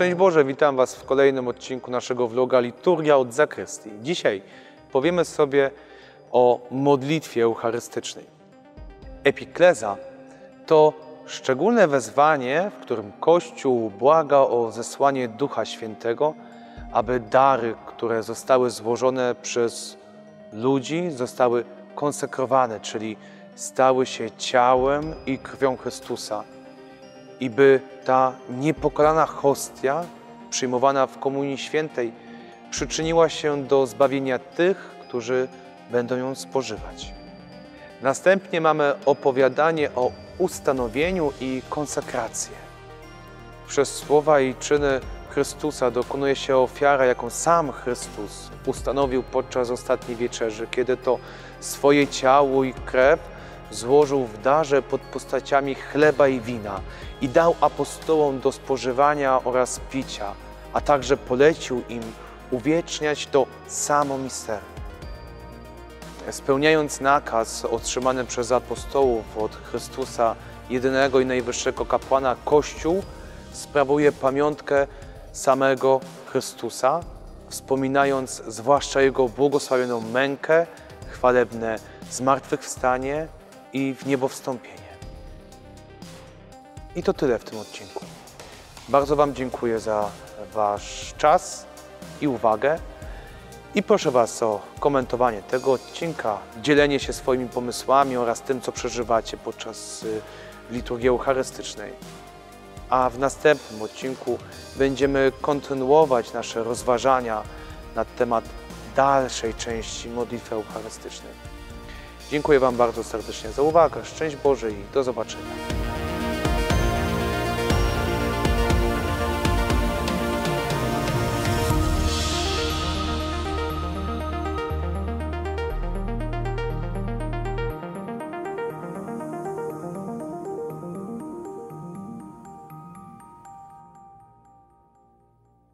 Szczęść Boże, witam Was w kolejnym odcinku naszego vloga Liturgia od Zakrystii. Dzisiaj powiemy sobie o modlitwie eucharystycznej. Epikleza to szczególne wezwanie, w którym Kościół błaga o zesłanie Ducha Świętego, aby dary, które zostały złożone przez ludzi, zostały konsekrowane, czyli stały się ciałem i krwią Chrystusa. I by ta niepokalana hostia przyjmowana w Komunii Świętej przyczyniła się do zbawienia tych, którzy będą ją spożywać. Następnie mamy opowiadanie o ustanowieniu i konsekracji. Przez słowa i czyny Chrystusa dokonuje się ofiara, jaką sam Chrystus ustanowił podczas ostatniej wieczerzy, kiedy to swoje ciało i krew złożył w darze pod postaciami chleba i wina i dał apostołom do spożywania oraz picia, a także polecił im uwieczniać to samo misterium. Spełniając nakaz otrzymany przez apostołów od Chrystusa, jedynego i najwyższego kapłana, Kościół sprawuje pamiątkę samego Chrystusa, wspominając zwłaszcza Jego błogosławioną mękę, chwalebne zmartwychwstanie i w niebo wstąpienie. I to tyle w tym odcinku. Bardzo Wam dziękuję za Wasz czas i uwagę i proszę Was o komentowanie tego odcinka, dzielenie się swoimi pomysłami oraz tym, co przeżywacie podczas liturgii eucharystycznej. A w następnym odcinku będziemy kontynuować nasze rozważania na temat dalszej części modlitwy eucharystycznej. Dziękuję Wam bardzo serdecznie za uwagę. Szczęść Boże i do zobaczenia.